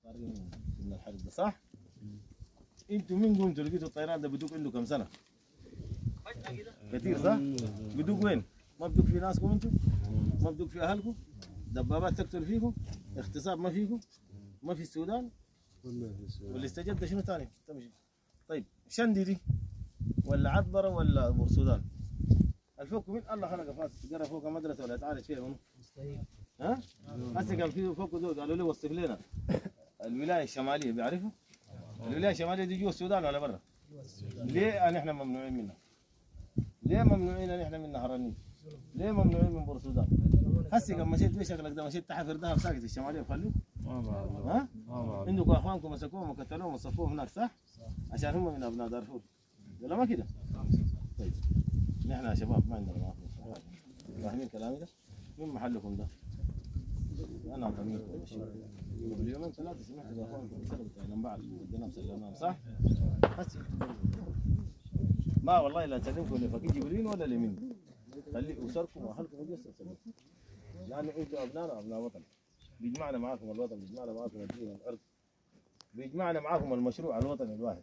من الحرب ده صح؟ انتوا مين قمتوا لقيتوا الطيران ده بدوك عنده كم سنه؟ كثير صح؟ بدوك وين؟ ما بدوك في ناسكم انتوا؟ ما بدوك في اهلكم؟ دبابات تقتل فيكم؟ اغتصاب ما فيكم؟ ما في السودان؟ واللي استجد شنو ثاني؟ تمشي طيب شندي دي ولا عطبره ولا بورسودان؟ الفوق مين الله خلق فاس قرا فوق مدرسه ولا يتعالج فيها منو؟ ها؟ هسه كان في فوق دول قالوا لي وصف لنا الولايه الشماليه بيعرفوا؟ الولايه الشماليه دي جوا السودان ولا برا؟ ليه احنا ممنوعين منها؟ ليه ممنوعين ان احنا من نهر النيل؟ ليه ممنوعين من بورسودان؟ هسه كم مشيت بشكلك ده مشيت تحفر دهب ساكت الشماليه بخلوك؟ ما بعرف. ها؟ ما بعرف. عندكم اخوانكم مسكوهم وقتلوهم وصفوهم هناك صح؟ عشان هم من ابناء دارفور ولا ما كده؟ طيب نحن يا شباب ما عندنا معاكم فاهمين كلامي ده؟ من محلكم ده؟ انا ضميركم ولا شيء قبل يومين ثلاثه سمعت باخوانكم سرقوا عين بعض وديناهم سلمناهم صح؟ هسه ما والله لا نسلمكم لفقيه جبريل ولا لمين؟ خلي اسركم واهلكم يجلسوا يسلمكم لانه انتم ابنائنا ابناء وطن بيجمعنا معاكم الوطن بيجمعنا معاكم الدين الارض بيجمعنا معاكم المشروع الوطني الواحد